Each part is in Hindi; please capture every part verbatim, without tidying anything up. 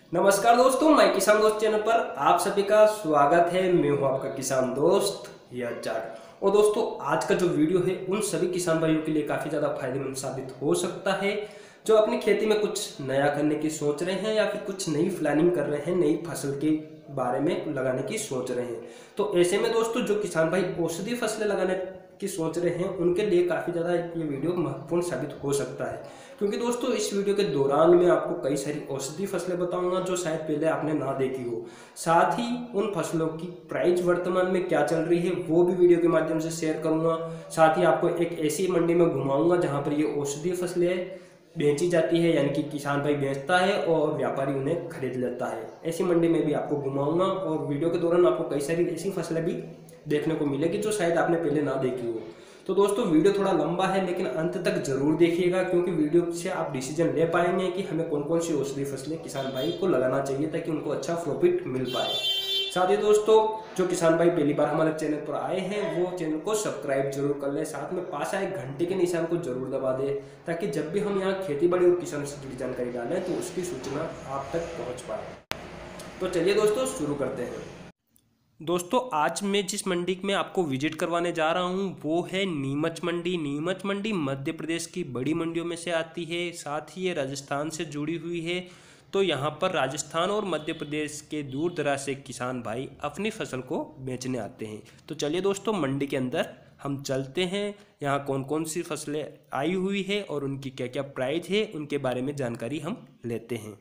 नमस्कार दोस्तों, मैं किसान दोस्त चैनल पर आप सभी का स्वागत है। मैं हूं आपका किसान दोस्त यह जाट। और दोस्तों, आज का जो वीडियो है उन सभी किसान भाइयों के लिए काफ़ी ज़्यादा फायदेमंद साबित हो सकता है जो अपनी खेती में कुछ नया करने की सोच रहे हैं या फिर कुछ नई प्लानिंग कर रहे हैं, नई फसल के बारे में लगाने की सोच रहे हैं। तो ऐसे में दोस्तों, जो किसान भाई औषधि फसलें लगाने की सोच रहे हैं उनके लिए काफ़ी ज़्यादा ये वीडियो महत्वपूर्ण साबित हो सकता है, क्योंकि दोस्तों इस वीडियो के दौरान मैं आपको कई सारी औषधि फसलें बताऊंगा जो शायद पहले आपने ना देखी हो। साथ ही उन फसलों की प्राइस वर्तमान में क्या चल रही है वो भी वीडियो के माध्यम से शेयर करूंगा। साथ ही आपको एक ऐसी मंडी में घुमाऊंगा जहां पर ये औषधि फसलें बेची जाती है, यानी कि किसान भाई बेचता है और व्यापारी उन्हें खरीद लेता है। ऐसी मंडी में भी आपको घुमाऊंगा और वीडियो के दौरान आपको कई सारी ऐसी फसलें भी देखने को मिलेगी जो शायद आपने पहले ना देखी हो। तो दोस्तों, वीडियो थोड़ा लंबा है लेकिन अंत तक जरूर देखिएगा, क्योंकि वीडियो से आप डिसीजन ले पाएंगे कि हमें कौन कौन सी औषधि फसलें किसान भाई को लगाना चाहिए ताकि उनको अच्छा प्रॉफिट मिल पाए। साथ ही दोस्तों, जो किसान भाई पहली बार हमारे चैनल पर आए हैं वो चैनल को सब्सक्राइब जरूर कर लें, साथ में पास आए घंटे के निशान को जरूर दबा दें ताकि जब भी हम यहाँ खेती बाड़ी और किसान से जुड़ी जानकारी डालें तो उसकी सूचना आप तक पहुँच पाए। तो चलिए दोस्तों, शुरू करते हैं। दोस्तों, आज मैं जिस मंडी में आपको विजिट करवाने जा रहा हूं वो है नीमच मंडी। नीमच मंडी मध्य प्रदेश की बड़ी मंडियों में से आती है, साथ ही ये राजस्थान से जुड़ी हुई है। तो यहाँ पर राजस्थान और मध्य प्रदेश के दूर दराज से किसान भाई अपनी फसल को बेचने आते हैं। तो चलिए दोस्तों, मंडी के अंदर हम चलते हैं। यहाँ कौन कौन सी फसलें आई हुई है और उनकी क्या क्या प्राइस है उनके बारे में जानकारी हम लेते हैं।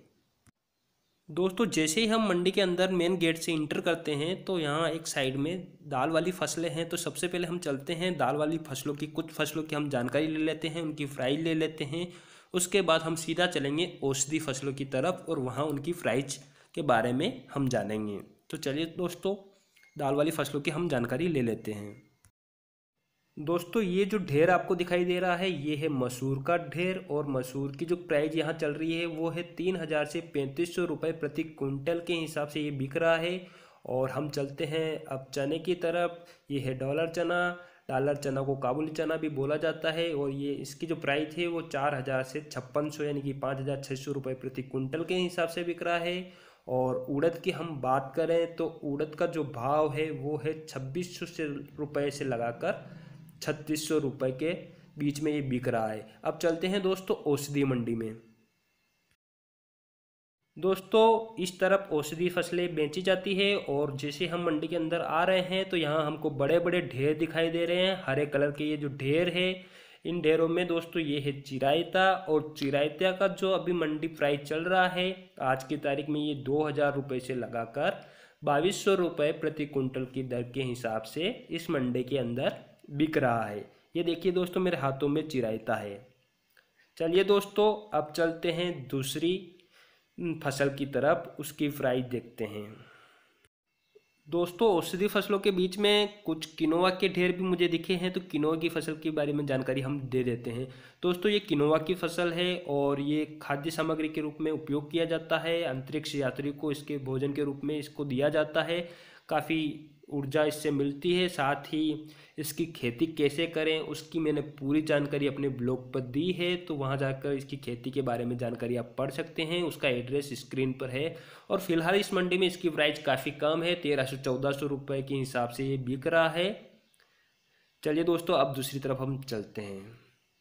दोस्तों, जैसे ही हम मंडी के अंदर मेन गेट से इंटर करते हैं तो यहाँ एक साइड में दाल वाली फसलें हैं। तो सबसे पहले हम चलते हैं दाल वाली फसलों की, कुछ फसलों की हम जानकारी ले लेते हैं, उनकी प्राइस ले लेते हैं। उसके बाद हम सीधा चलेंगे औषधि फसलों की तरफ और वहाँ उनकी प्राइस के बारे में हम जानेंगे। तो चलिए दोस्तों, दाल वाली फसलों की हम जानकारी ले लेते हैं। दोस्तों, ये जो ढेर आपको दिखाई दे रहा है ये है मसूर का ढेर, और मसूर की जो प्राइस यहाँ चल रही है वो है तीन हज़ार से पैंतीस सौ रुपये प्रति कुंटल के हिसाब से ये बिक रहा है। और हम चलते हैं अब चने की तरफ। ये है डॉलर चना। डॉलर चना को काबुली चना भी बोला जाता है और ये इसकी जो प्राइस है वो चार हज़ार से छप्पन सौ यानी कि पाँच हज़ार छः सौ रुपये प्रति कुंटल के हिसाब से बिक रहा है। और उड़द की हम बात करें तो उड़द का जो भाव है वो है छब्बीस सौ से रुपये से लगाकर छत्तीस सौ रुपये के बीच में ये बिक रहा है। अब चलते हैं दोस्तों औषधि मंडी में। दोस्तों, इस तरफ औषधि फसलें बेची जाती है और जैसे हम मंडी के अंदर आ रहे हैं तो यहाँ हमको बड़े बड़े ढेर दिखाई दे रहे हैं। हरे कलर के ये जो ढेर है, इन ढेरों में दोस्तों ये है चिरायता, और चिरायता का जो अभी मंडी प्राइस चल रहा है आज की तारीख में ये दो हज़ार रुपये से लगाकर बाईस सौ रुपये प्रति कुंटल की दर के हिसाब से इस मंडी के अंदर बिक रहा है। ये देखिए दोस्तों, मेरे हाथों में चिरायता है। चलिए दोस्तों, अब चलते हैं दूसरी फसल की तरफ, उसकी प्राइस देखते हैं। दोस्तों, औषधि फसलों के बीच में कुछ किनोवा के ढेर भी मुझे दिखे हैं, तो किनोवा की फसल के बारे में जानकारी हम दे देते हैं। दोस्तों, ये किनोवा की फसल है और ये खाद्य सामग्री के रूप में उपयोग किया जाता है। अंतरिक्ष यात्री को इसके भोजन के रूप में इसको दिया जाता है। काफ़ी ऊर्जा इससे मिलती है। साथ ही इसकी खेती कैसे करें उसकी मैंने पूरी जानकारी अपने ब्लॉग पर दी है, तो वहां जाकर इसकी खेती के बारे में जानकारी आप पढ़ सकते हैं। उसका एड्रेस स्क्रीन पर है। और फिलहाल इस मंडी में इसकी प्राइस काफ़ी कम है, तेरह सौ चौदह सौ रुपये के हिसाब से ये बिक रहा है। चलिए दोस्तों, अब दूसरी तरफ हम चलते हैं।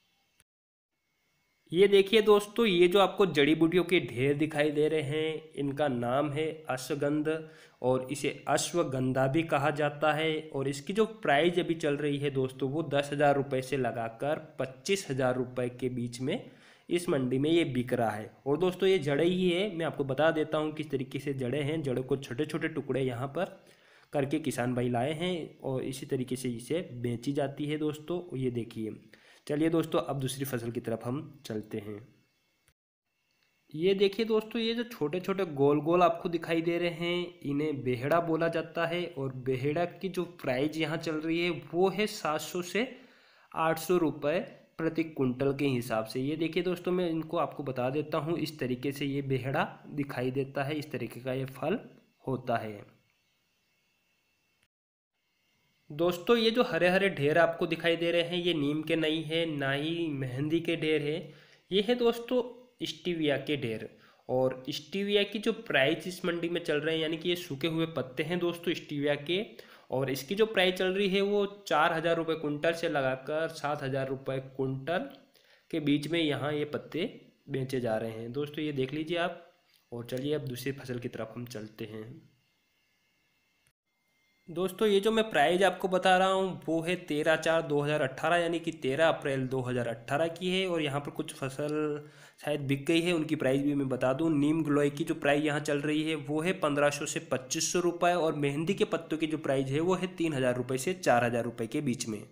ये देखिए दोस्तों, ये जो आपको जड़ी बूटियों के ढेर दिखाई दे रहे हैं इनका नाम है अश्वगंध, और इसे अश्वगंधा भी कहा जाता है। और इसकी जो प्राइस अभी चल रही है दोस्तों वो दस हज़ार रुपये से लगाकर पच्चीस हज़ार रुपये के बीच में इस मंडी में ये बिक रहा है। और दोस्तों, ये जड़े ही है, मैं आपको बता देता हूँ किस तरीके से जड़े हैं। जड़ों को छोटे छोटे टुकड़े यहाँ पर करके किसान भाई लाए हैं और इसी तरीके से इसे बेची जाती है दोस्तों। ये देखिए। चलिए दोस्तों, अब दूसरी फसल की तरफ हम चलते हैं। ये देखिए दोस्तों, ये जो छोटे छोटे गोल गोल आपको दिखाई दे रहे हैं इन्हें बेहड़ा बोला जाता है। और बेहड़ा की जो प्राइस यहाँ चल रही है वो है सात सौ से आठ सौ रुपये प्रति कुंटल के हिसाब से। ये देखिए दोस्तों, मैं इनको आपको बता देता हूँ। इस तरीके से ये बेहड़ा दिखाई देता है, इस तरीके का ये फल होता है। दोस्तों, ये जो हरे हरे ढेर आपको दिखाई दे रहे हैं ये नीम के नहीं है, ना ही मेहंदी के ढेर है। ये है दोस्तों स्टीविया के ढेर। और स्टीविया की जो प्राइस इस मंडी में चल रहे हैं, यानी कि ये सूखे हुए पत्ते हैं दोस्तों स्टीविया के, और इसकी जो प्राइस चल रही है वो चार हज़ार रुपये कुंटल से लगाकर सात हज़ार रुपये कुंटल के बीच में यहाँ ये पत्ते बेचे जा रहे हैं दोस्तों, ये देख लीजिए आप। और चलिए अब दूसरी फसल की तरफ हम चलते हैं दोस्तों। ये जो मैं प्राइस आपको बता रहा हूँ वो है तेरह चार दो हज़ार अट्ठारह यानी कि तेरह अप्रैल दो हज़ार अट्ठारह की है। और यहाँ पर कुछ फसल शायद बिक गई है, उनकी प्राइस भी मैं बता दूँ। नीम गिलोय की जो प्राइस यहाँ चल रही है वो है पंद्रह सौ से पच्चीस सौ रुपये, और मेहंदी के पत्तों की जो प्राइस है वो है तीन हज़ार रुपये से चार हज़ार रुपये के बीच में।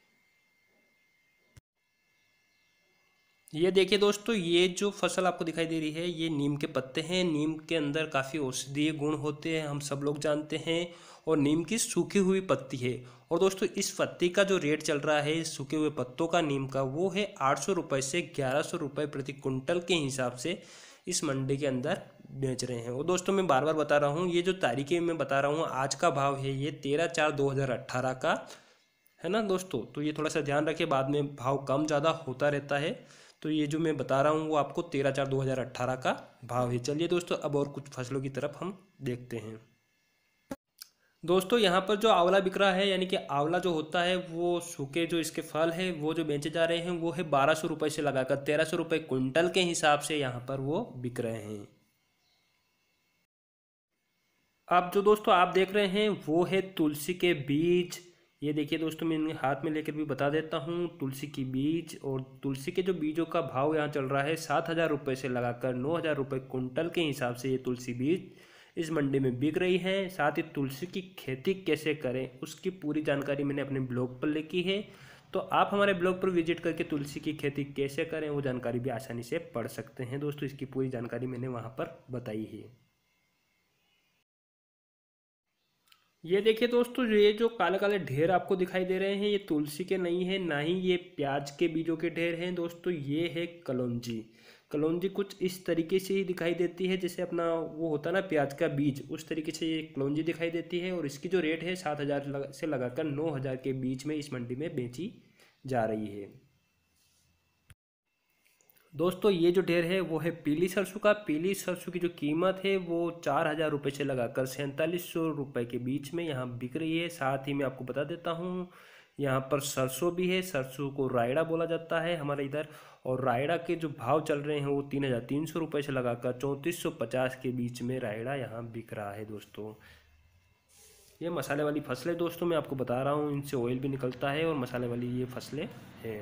ये देखिए दोस्तों, ये जो फसल आपको दिखाई दे रही है ये नीम के पत्ते हैं। नीम के अंदर काफ़ी औषधीय गुण होते हैं, हम सब लोग जानते हैं। और नीम की सूखी हुई पत्ती है। और दोस्तों इस पत्ती का जो रेट चल रहा है सूखे हुए पत्तों का नीम का, वो है आठ सौ रुपये से ग्यारह सौ रुपये प्रति कुंटल के हिसाब से इस मंडी के अंदर बेच रहे हैं। और दोस्तों मैं बार बार बता रहा हूँ, ये जो तारीखें मैं बता रहा हूँ आज का भाव है ये तेरह चार दो हज़ार अट्ठारह का है ना दोस्तों। तो ये थोड़ा सा ध्यान रखिए, बाद में भाव कम ज़्यादा होता रहता है। तो ये जो मैं बता रहा हूँ वो आपको तेरह चार दो हज़ार अट्ठारह का भाव है। चलिए दोस्तों अब और कुछ फसलों की तरफ हम देखते हैं दोस्तों। यहाँ पर जो आंवला बिक रहा है, यानी कि आंवला जो होता है वो सूखे जो इसके फल है वो जो बेचे जा रहे हैं वो है बारह सौ रुपये से लगाकर तेरह सौ रुपये कुंटल के हिसाब से यहाँ पर वो बिक रहे हैं। अब जो दोस्तों आप देख रहे हैं वो है तुलसी के बीज। ये देखिए दोस्तों, मैं इन्हें हाथ में लेकर भी बता देता हूँ तुलसी की बीज। और तुलसी के जो बीजों का भाव यहाँ चल रहा है सात हज़ार रुपये से लगाकर नौ हज़ार रुपये कुंटल के हिसाब से ये तुलसी बीज इस मंडी में बिक रही है। साथ ही तुलसी की खेती कैसे करें उसकी पूरी जानकारी मैंने अपने ब्लॉग पर लिखी है, तो आप हमारे ब्लॉग पर विजिट करके तुलसी की खेती कैसे करें वो जानकारी भी आसानी से पढ़ सकते हैं दोस्तों। इसकी पूरी जानकारी मैंने वहाँ पर बताई है। ये देखिए दोस्तों, ये जो काले काले ढेर आपको दिखाई दे रहे हैं ये तुलसी के नहीं है, ना ही ये प्याज के बीजों के ढेर हैं दोस्तों। ये है कलौंजी। कलौंजी कुछ इस तरीके से ही दिखाई देती है जैसे अपना वो होता है ना प्याज का बीज, उस तरीके से ये कलौंजी दिखाई देती है। और इसकी जो रेट है सात हज़ार से लगाकर नौ हज़ार के बीच में इस मंडी में बेची जा रही है दोस्तों। ये जो ढेर है वो है पीली सरसों का। पीली सरसों की जो कीमत है वो चार हज़ार रुपये से लगाकर सैंतालीस सौ रुपये के बीच में यहाँ बिक रही है। साथ ही मैं आपको बता देता हूँ यहाँ पर सरसों भी है। सरसों को रायड़ा बोला जाता है हमारे इधर। और रायड़ा के जो भाव चल रहे हैं वो तीन हज़ार तीन सौ रुपये से लगाकर चौंतीस सौ पचास के बीच में रायड़ा यहाँ बिक रहा है दोस्तों। ये मसाले वाली फसलें दोस्तों मैं आपको बता रहा हूँ, इनसे ऑयल भी निकलता है और मसाले वाली ये फसलें हैं।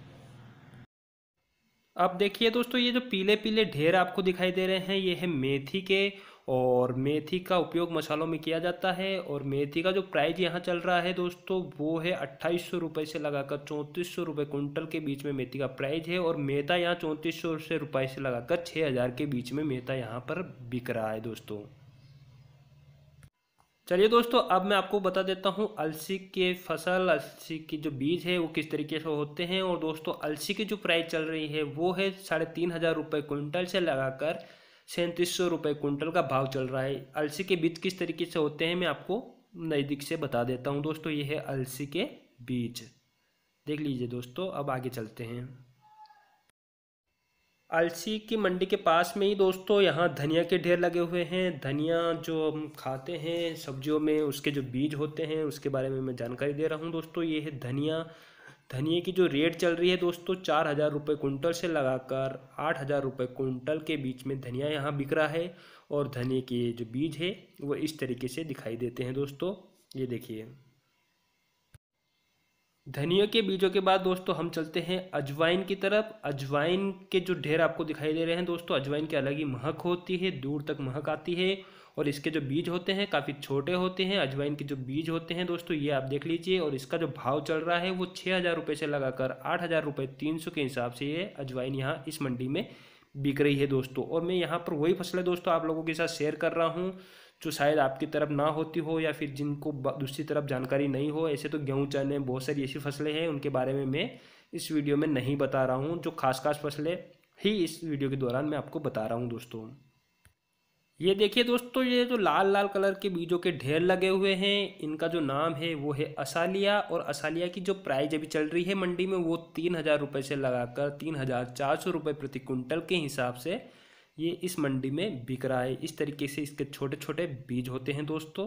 अब देखिए दोस्तों, ये जो पीले पीले ढेर आपको दिखाई दे रहे हैं ये है मेथी के। और मेथी का उपयोग मसालों में किया जाता है। और मेथी का जो प्राइस यहाँ चल रहा है दोस्तों वो है अट्ठाईस सौ रुपये से लगाकर चौंतीस सौ रुपये कुंटल के बीच में मेथी का प्राइस है। और मेथा यहाँ चौंतीस सौ से रुपये से लगाकर छः हज़ार के बीच में मेथा यहाँ पर बिक रहा है दोस्तों। चलिए दोस्तों अब मैं आपको बता देता हूँ अलसी के फसल, अलसी की जो बीज है वो किस तरीके से होते हैं। और दोस्तों अलसी की जो प्राइस चल रही है वो है साढ़े तीन हज़ार रुपये कुंटल से लगाकर सैंतीस सौ रुपये कुंटल का भाव चल रहा है। अलसी के बीज किस तरीके से होते हैं मैं आपको नज़दीक से बता देता हूँ दोस्तों। ये है अलसी के बीज, देख लीजिए दोस्तों। अब आगे चलते हैं। अलसी की मंडी के पास में ही दोस्तों यहाँ धनिया के ढेर लगे हुए हैं। धनिया जो हम खाते हैं सब्जियों में उसके जो बीज होते हैं उसके बारे में मैं जानकारी दे रहा हूँ दोस्तों। ये है धनिया। धनिया की जो रेट चल रही है दोस्तों चार हज़ार रुपये कुंटल से लगाकर आठ हज़ार रुपये कुंटल के बीच में धनिया यहाँ बिक रहा है। और धनिया के जो बीज है वो इस तरीके से दिखाई देते हैं दोस्तों, ये देखिए। धनिया के बीजों के बाद दोस्तों हम चलते हैं अजवाइन की तरफ। अजवाइन के जो ढेर आपको दिखाई दे रहे हैं दोस्तों, अजवाइन की अलग ही महक होती है, दूर तक महक आती है। और इसके जो बीज होते हैं काफ़ी छोटे होते हैं। अजवाइन के जो बीज होते हैं दोस्तों ये आप देख लीजिए। और इसका जो भाव चल रहा है वो छः हज़ार रुपये से लगाकर आठ हज़ार रुपये तीन सौ के हिसाब से ये अजवाइन यहाँ इस मंडी में बिक रही है दोस्तों। और मैं यहाँ पर वही फसलें दोस्तों आप लोगों के साथ शेयर कर रहा हूँ जो शायद आपकी तरफ ना होती हो या फिर जिनको दूसरी तरफ जानकारी नहीं हो। ऐसे तो गेहूँ चने बहुत सारी ऐसी फसलें हैं उनके बारे में मैं इस वीडियो में नहीं बता रहा हूँ, जो खास खास फसलें ही इस वीडियो के दौरान मैं आपको बता रहा हूँ दोस्तों। ये देखिए दोस्तों, ये जो लाल लाल कलर के बीजों के ढेर लगे हुए हैं इनका जो नाम है वो है असालिया। और असालिया की जो प्राइस अभी चल रही है मंडी में वो तीन हज़ार रुपये से लगाकर तीन हज़ार चार सौ रुपये प्रति कुंटल के हिसाब से ये इस मंडी में बिक रहा है। इस तरीके से इसके छोटे छोटे बीज होते हैं दोस्तों।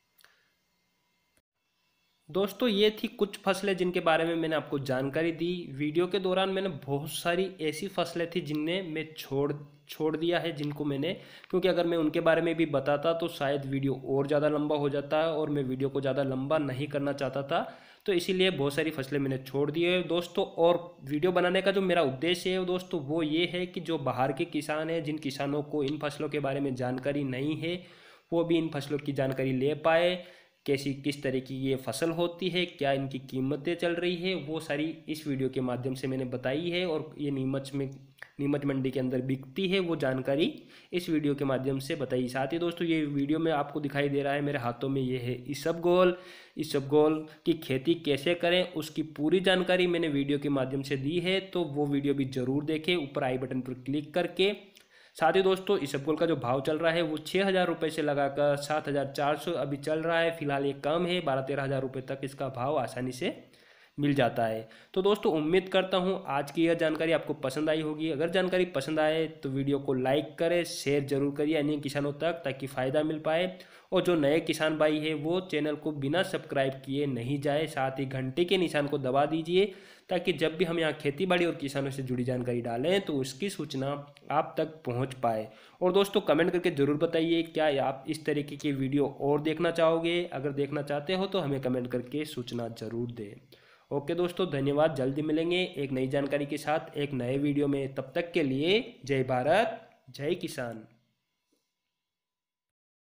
दोस्तों ये थी कुछ फसलें जिनके बारे में मैंने आपको जानकारी दी। वीडियो के दौरान मैंने बहुत सारी ऐसी फसलें थी जिन्हें मैं छोड़ छोड़ दिया है, जिनको मैंने, क्योंकि अगर मैं उनके बारे में भी बताता तो शायद वीडियो और ज़्यादा लंबा हो जाता है और मैं वीडियो को ज़्यादा लंबा नहीं करना चाहता था, तो इसीलिए बहुत सारी फसलें मैंने छोड़ दी है दोस्तों। और वीडियो बनाने का जो मेरा उद्देश्य है दोस्तों वो ये है कि जो बाहर के किसान हैं, जिन किसानों को इन फसलों के बारे में जानकारी नहीं है, वो भी इन फसलों की जानकारी ले पाए। कैसी किस तरह की ये फसल होती है, क्या इनकी कीमतें चल रही है, वो सारी इस वीडियो के माध्यम से मैंने बताई है। और ये नीमच में नीमच मंडी के अंदर बिकती है वो जानकारी इस वीडियो के माध्यम से बताई। साथ ही दोस्तों ये वीडियो में आपको दिखाई दे रहा है मेरे हाथों में, ये है इसबगोल। इसबगोल की खेती कैसे करें उसकी पूरी जानकारी मैंने वीडियो के माध्यम से दी है, तो वो वीडियो भी ज़रूर देखें ऊपर आई बटन पर क्लिक करके। साथ ही दोस्तों इसबगोल का जो भाव चल रहा है वो छः हज़ार रुपये से लगाकर सात हज़ार चार सौ अभी चल रहा है। फिलहाल ये कम है, बारह तेरह हज़ार रुपये तक इसका भाव आसानी से मिल जाता है। तो दोस्तों उम्मीद करता हूँ आज की यह जानकारी आपको पसंद आई होगी। अगर जानकारी पसंद आए तो वीडियो को लाइक करें, शेयर जरूर करिए अन्य किसानों तक, ताकि फ़ायदा मिल पाए। और जो नए किसान भाई है वो चैनल को बिना सब्सक्राइब किए नहीं जाए, साथ ही घंटे के निशान को दबा दीजिए, ताकि जब भी हम यहाँ खेती बाड़ी और किसानों से जुड़ी जानकारी डालें तो उसकी सूचना आप तक पहुँच पाए। और दोस्तों कमेंट करके ज़रूर बताइए क्या आप इस तरीके की वीडियो और देखना चाहोगे। अगर देखना चाहते हो तो हमें कमेंट करके सूचना ज़रूर दें। ओके दोस्तों, धन्यवाद। जल्दी मिलेंगे एक नई जानकारी के साथ एक नए वीडियो में। तब तक के लिए जय भारत, जय किसान।